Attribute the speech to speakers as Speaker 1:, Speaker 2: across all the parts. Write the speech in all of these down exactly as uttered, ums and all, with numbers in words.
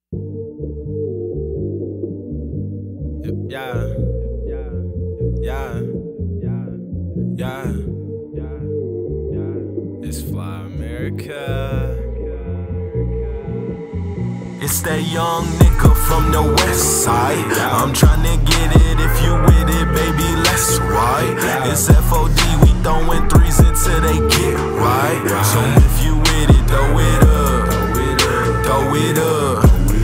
Speaker 1: Yeah, yeah, yeah, yeah, yeah. It's Fly America.
Speaker 2: It's that young nigga from the west side. I'm tryna get it, if you with it, baby, let's ride. It's F O D, we throwing threes until they get right. So if you with it, throw it up, throw it up.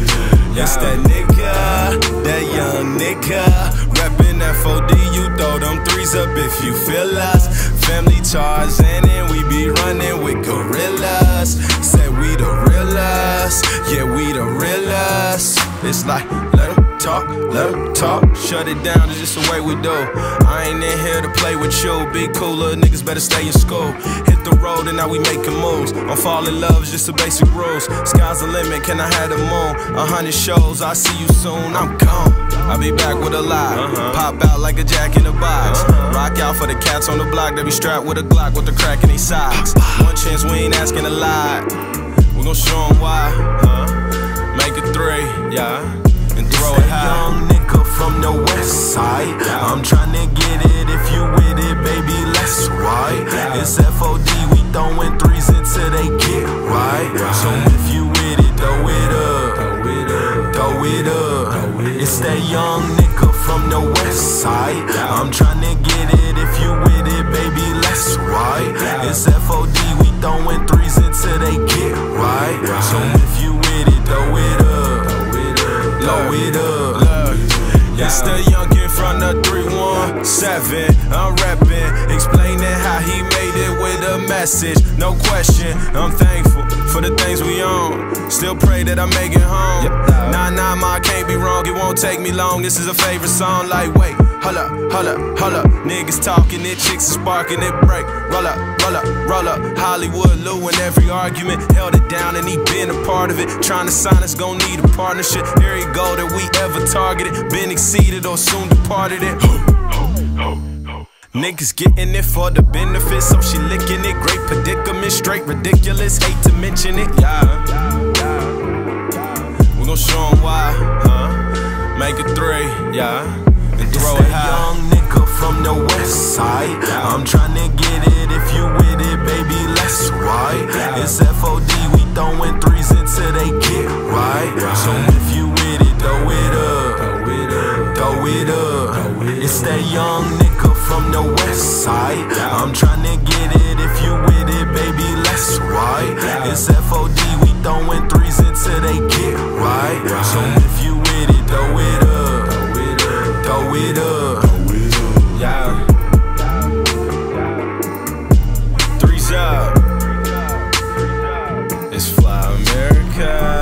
Speaker 1: It's that nigga, that young nigga, reppin' F O D, you throw them threes up if you feel us. Family Tarzan and we be running with gorillas. Say we the realest, yeah we the realest. It's like, let them talk, let them talk. Shut it down, it's just the way we do. I ain't in here to play with you. Be cooler, niggas better stay in school. Hit the road and now we making moves. I'm falling in love, it's just the basic rules. Sky's the limit, can I have the moon? A hundred shows, I'll see you soon, I'm gone. I'll be back with a lie, uh-huh. Pop out like a jack in the box, uh-huh. Rock out for the cats on the block. They be strapped with a Glock with the crack in their socks. One chance, we ain't asking a lot. We gon' show them why, huh? Make it three, yeah, and throw
Speaker 2: it's
Speaker 1: it high.
Speaker 2: Young nigga from the west side. I'm tryna get it, if you with it, baby, let's ride. It's F O D, we throwing threes until they get right. So if you with it, throw it up, throw it up. It's that young nigga from the west side. I'm tryna get it, if you with it, baby, let's ride. It's F O D, we throwing threes until they get right. So if you with it, throw it up, blow it up.
Speaker 1: It's the youngin' from the three one seven. I'm reppin', explaining how he made it with a message. No question, I'm thankful for the things we own. Still pray that I make it home. Nah, nah, ma, I can't be wrong. It won't take me long. This is a favorite song. Like, wait, hold up, hold up, hold up. Niggas talking, it, chicks is sparking, it break. Roll up, roll up, roll up. Hollywood Lou in every argument held it down, and he been a part of it. Trying to sign us, gon' need a partnership. Here you go that we ever targeted, been exceeded or soon departed it. Niggas getting it for the benefit, so she licking it. Great predicament, straight ridiculous. Hate to mention it, yeah. We gon' show 'em why, huh? Make it three, yeah, and throw it high.
Speaker 2: Young nigga from the west side. I'm tryna get it, if you with it, baby, let's ride. It's F O D, we throwing threes until they get right. So if you with it, throw it up, throw it up. It's that young nigga from the west side. I'm tryna get it, if you with it, baby, let's ride. It's F O D, we throwing threes until they get right. So if you with it, throw it up, throw it up.
Speaker 1: Yeah. Threes up. It's Fly America.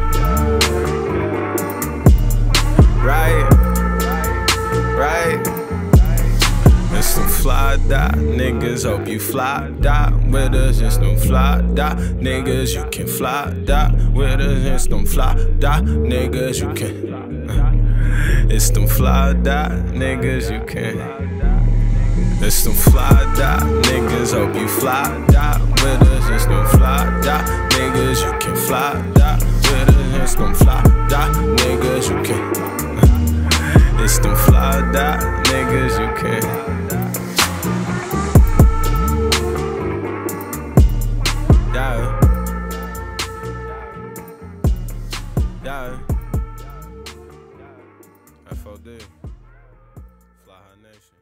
Speaker 1: Right. Right. It's some fly die niggas. Hope you fly die with us. It's them fly die niggas. You can fly die with us. It's them fly die niggas. You can. It's them fly die niggas. You can. It's them fly die niggas. Hope you fly die with us. It's them fly die niggas. You can fly die with us. It's them fly die niggas. You can. It's them fly die niggas. You can. Yeah. Yeah. F O D. Fly High Nation.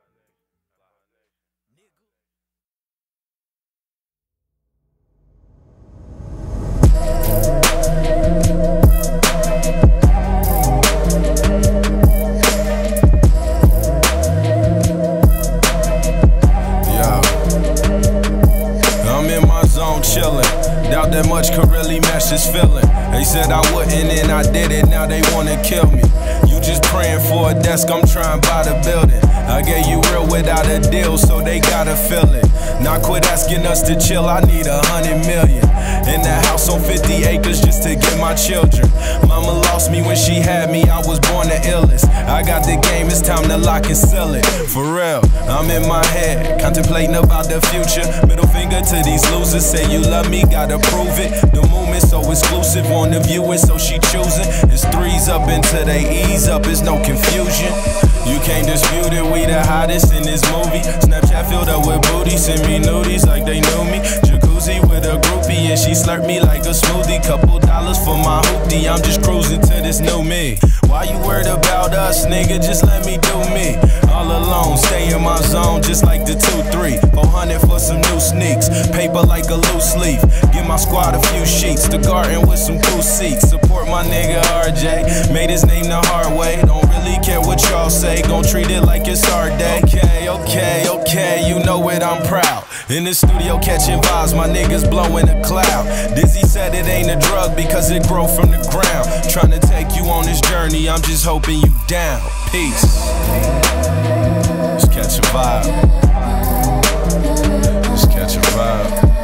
Speaker 1: Chillin', doubt that much could really match this feeling. They said I wouldn't and I did it, now they wanna kill me. You just praying for a desk, I'm trying to buy the building. I gave you real without a deal, so they gotta feel it. Now quit asking us to chill, I need a hundred million. In the house on fifty acres just to get my children. Mama lost me when she had me, I was born the illest. I got the game, it's time to lock and seal it. For real, I'm in my head, contemplating about the future. Middle finger to these losers, say you love me, gotta prove it. The movement so exclusive, wanna view it, so she choosing. It's threes up until they ease up, it's no confusion. You can't dispute it, we the hottest in this movie. Snapchat filled up with booty, send me nudies like they knew me. Jacuzzi with a groupie and she slurped me like a smoothie. Couple dollars for my hoopty, I'm just cruising to this new me. Why you worried about us, nigga? Just let me do me. All alone, stay in my zone just like the two three. four hundred for some new sneaks, paper like a loose leaf. Give my squad a few sheets, the garden with some cool seats. Support my nigga R J, made his name the hard way. Don't really care what y'all say, gon' treat it like it's our day. Okay, okay, okay, you know it, I'm proud. In the studio catching vibes, my niggas blowing a cloud. Dizzy said it ain't a drug because it grow from the ground. Trying to take you on this journey, I'm just hoping you down. Peace. Just catch a vibe. Just catch a vibe.